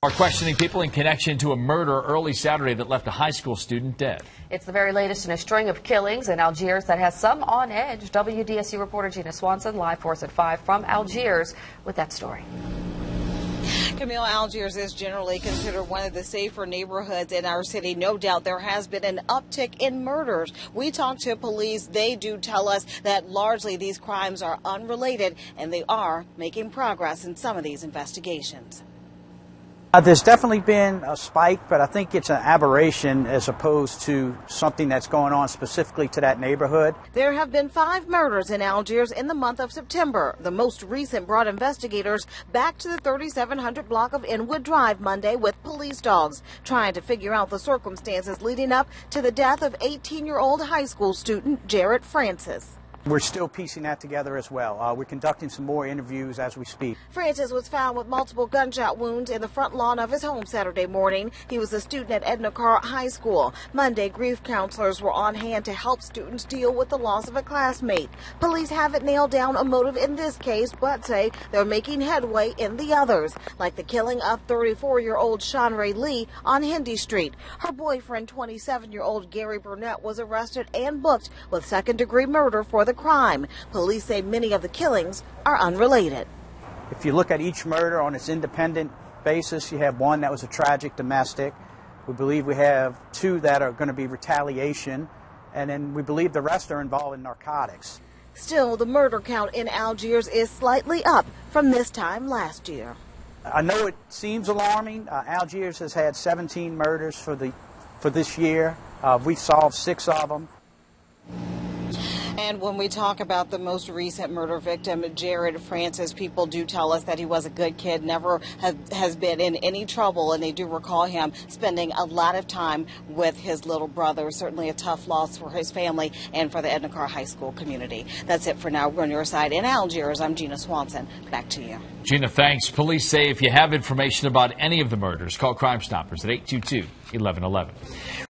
Are questioning people in connection to a murder early Saturday that left a high school student dead. It's the very latest in a string of killings in Algiers that has some on edge. WDSU reporter Gina Swanson live for us at 5 from Algiers with that story. Camille, Algiers is generally considered one of the safer neighborhoods in our city. No doubt there has been an uptick in murders. We talked to police. They do tell us that largely these crimes are unrelated, and they are making progress in some of these investigations. There's definitely been a spike, but I think it's an aberration as opposed to something that's going on specifically to that neighborhood. There have been 5 murders in Algiers in the month of September. The most recent brought investigators back to the 3700 block of Inwood Drive Monday with police dogs, trying to figure out the circumstances leading up to the death of 18-year-old high school student Jared Francis. We're still piecing that together as well. We're conducting some more interviews as we speak. Francis was found with multiple gunshot wounds in the front lawn of his home Saturday morning. He was a student at Edna Karr High School. Monday, grief counselors were on hand to help students deal with the loss of a classmate. Police haven't nailed down a motive in this case, but say they're making headway in the others, like the killing of 34-year-old Shanray Lee on Hendy Street. Her boyfriend, 27-year-old Gary Burnett, was arrested and booked with second-degree murder for the crime. Police say many of the killings are unrelated. If you look at each murder on its independent basis, you have one that was a tragic domestic. We believe we have 2 that are going to be retaliation, and then we believe the rest are involved in narcotics. Still, the murder count in Algiers is slightly up from this time last year. I know it seems alarming. Algiers has had 17 murders for this year. We solved 6 of them. And when we talk about the most recent murder victim, Jared Francis, people do tell us that he was a good kid, never has been in any trouble, and they do recall him spending a lot of time with his little brother. Certainly a tough loss for his family and for the Edna Karr High School community. That's it for now. We're on your side in Algiers. I'm Gina Swanson. Back to you. Gina, thanks. Police say if you have information about any of the murders, call Crime Stoppers at 822-1111.